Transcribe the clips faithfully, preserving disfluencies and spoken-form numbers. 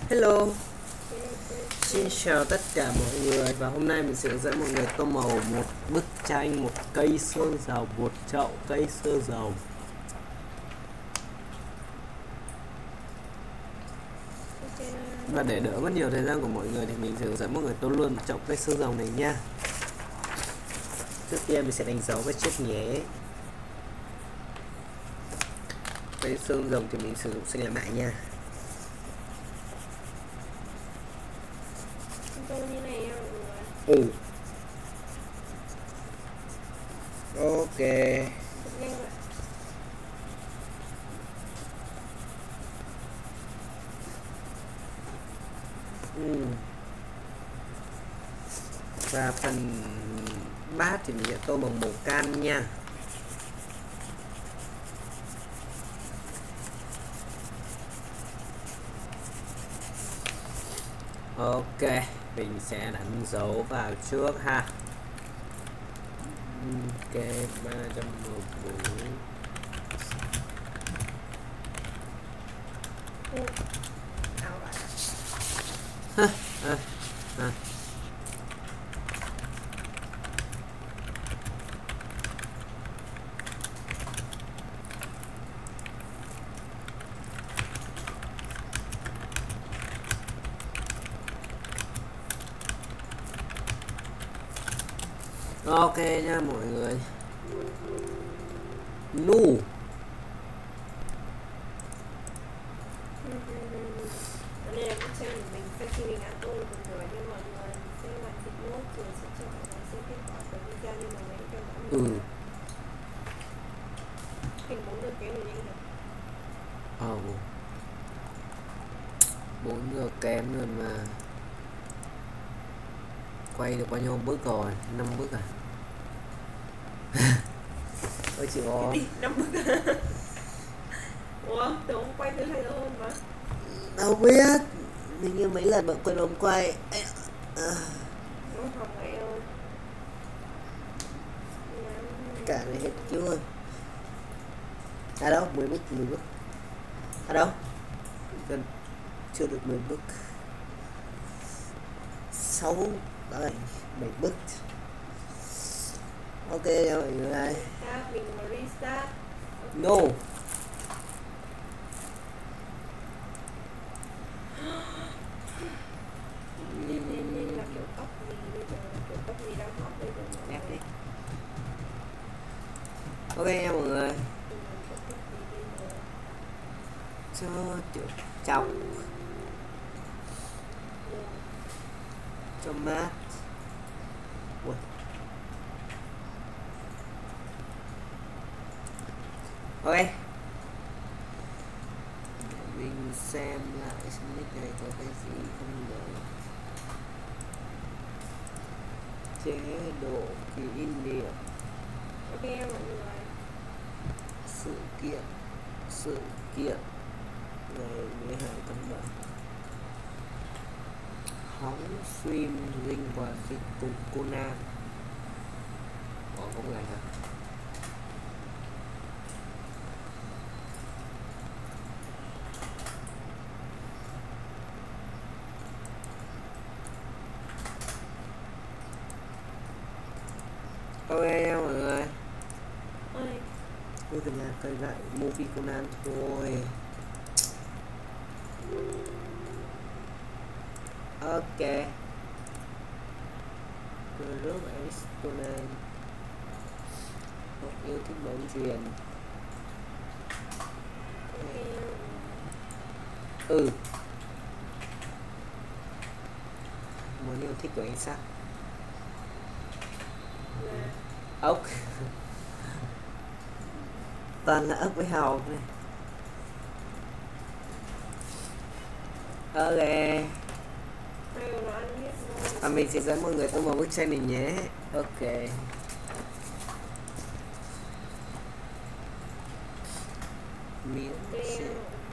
Hello, xin chào tất cả mọi người và hôm nay mình sẽ hướng dẫn mọi người tô màu một bức tranh, một cây sơn dầu, một chậu cây sơn dầu. Và để đỡ mất nhiều thời gian của mọi người thì mình sẽ hướng dẫn mọi người tô luôn một chậu cây sơn dầu này nha. Trước tiên mình sẽ đánh dấu với chiếc nhé. Cây sơn dầu thì mình sử dụng sinh làm mại nha. Như này Ừ. Ok. Ừ. Và phần bát thì mình sẽ tô bằng màu cam nha. Ok, mình sẽ đánh dấu vào trước ha. Ok, ba trăm mười bốn. Ha, ha, ha. Ok nha mọi người. Nu. Đây là bức tranh của mình sau khi mình đã tô được một nửa cho mọi người sẽ hoàn thiện nốt rồi sẽ cho mọi người xem kết quả của video nhưng mà mình theo dõi mình. Ừ. Hình bốn giờ kém rồi nhanh được. Ồ. bốn giờ kém rồi mà. Quay được bao nhiêu bước rồi? năm bước à? Ôi chị có năm bước. Ủa, tôi không quay từ hai giờ hơn mà. đâu biết. Mình như mấy lần bạn quay vòng quay. À. Không học vậy đâu. Cả này hết chưa? À đâu, mười bước, mười bước. À đâu? Gần chưa được mười bước. sáu, bảy, bảy bước. Ok nha mọi người ơi. Mình restart. No. Nên là kiểu tóc gì bây giờ, kiểu tóc gì đang hot bây giờ. Đẹp đi. Ok nha mọi người. Cho kiểu trọng, cho mát. Ui. Ok, để mình xem lại nick này có cái gì không được. Chế độ kỷ niệm. Ok mọi người. Sự kiện, sự kiện ngày mười hai tháng bảy. Hóng stream linh và dịch cùng Conan. Ủa không ngày hả? Ok nha mọi người. Ôi. Tôi cần nhà cây lại movie Conan thôi. Ok. Group X Conan. Một yêu thích bóng chuyền. Ừ. Muốn yêu thích của anh sao? Ốc. Toàn là ốc với hàu này. Ok. Và mình sẽ dẫn mọi người tô vào bức tranh này nhé. Ok. Miễn xem.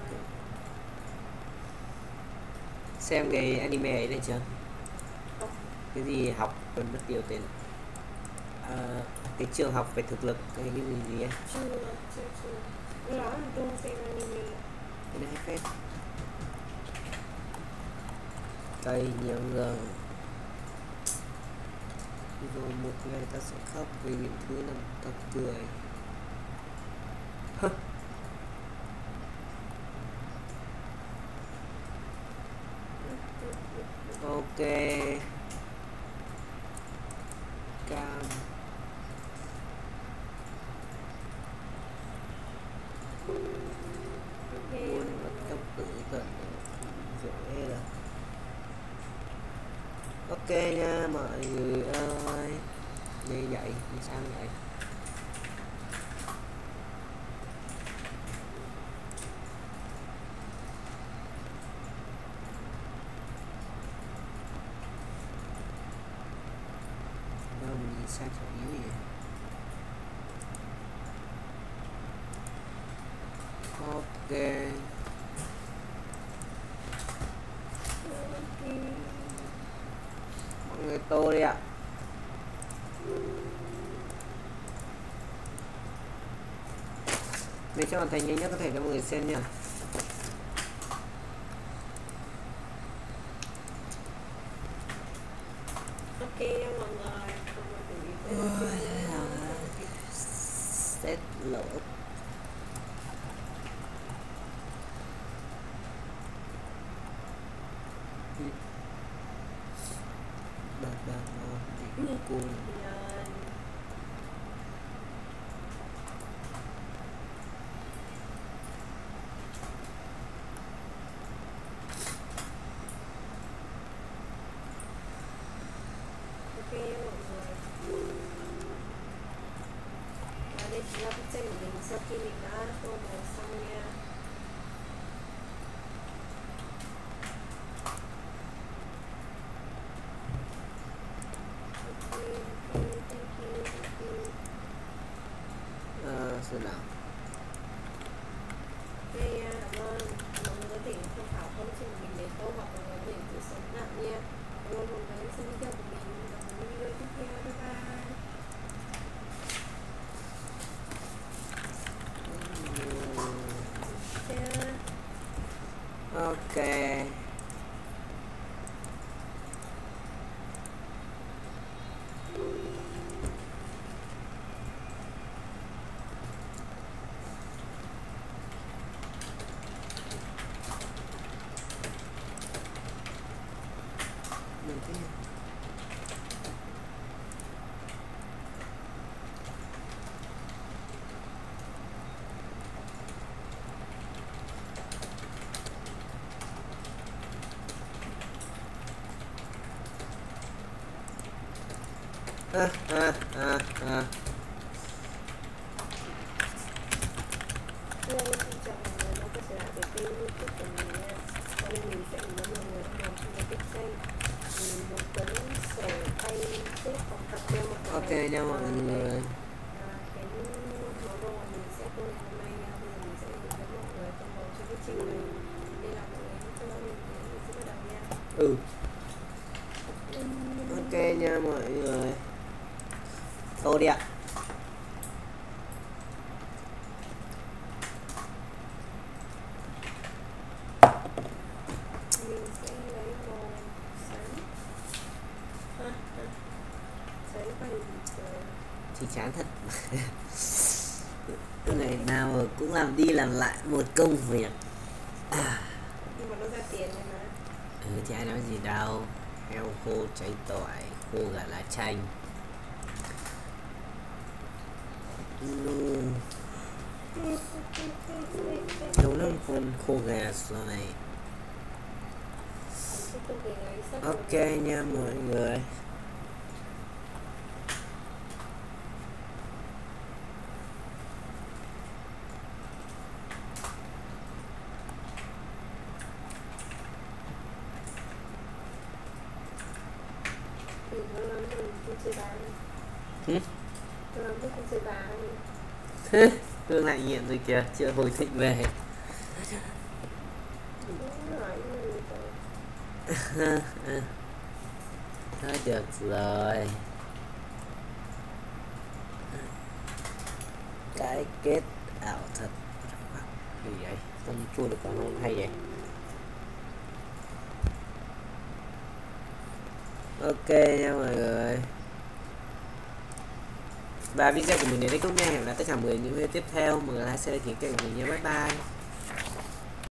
xem cái anime ấy này chưa? Cái gì học quên mất tiêu tên. À, cái trường học về thực lực cái cái gì gì ấy. Chưa, chưa, chưa. Đó là tôi xem anime. Cái này phết. cây nhiều gần. Rồi một ngày ta sẽ khóc vì những thứ làm ta cười. Ok. Cam. Muốn mất cấp tự tận dễ là. Ok nha mọi người ơi. Như vậy, như sao vậy? Đâu mình nhìn sang chỗ yếu vậy? Ok. Mọi người tô đi ạ. Mình sẽ hoàn thành nhanh nhất có thể cho mọi người xem nha. Ok nha mọi người. Set lỗ. Bật bật ngon cùng. Ok mọi người. Và đây chính là bức tranh của mình sau khi mình đã tô màu xong nha. Okay, okay, thank you, thank you. À, xem nào. Ok nha, cảm ơn. Mọi người có thể tham khảo công trình của mình để tô hoặc là có thể tự sống lại nha. Cảm ơn mọi người đã xem video của mình. Và những video tiếp theo. Bye bye. Ok. Mình thấy à, à, à, à. Hello, xin chào mọi người, nó quay trở lại với kênh YouTube của mình nha. Hôm nay mình sẽ hướng dẫn mọi người làm một bức tranh, một cuốn sổ tay viết học tập cho mọi người. Ok nha mọi người. À, cái màu đồ mà mình sẽ tô ngày hôm nay nha, bây giờ mình sẽ hướng dẫn mọi người tô màu cho bức tranh này. Nên là mọi người hãy theo dõi mình để mình sẽ bắt đầu nha. Ừ. Ok nha mọi người. Tô đi ạ. Mình sẽ lấy màu sáng. À, à. Giấy vàng trời. Thì chán thật. Ngày nào cũng làm đi làm lại một công việc. À. Nhưng mà nó ra tiền rồi mà. Ừ thì ai nói gì đâu. Heo khô cháy tỏi, khô gà lá chanh. Luôn. Nấu lắm con khô gà rồi. Ok nha mọi người. Ừ? Hương lại nghiện rồi kìa, chưa hồi thích về. Thôi được rồi. Cái kết ảo thật. Gì vậy? Không chua được còn không hay vậy. Ok nha mọi người. Và video của mình đến đây cũng nha. Hẹn gặp lại tất cả mọi người những video tiếp theo. Mọi người like, share, ký kênh của mình nha. Bye bye.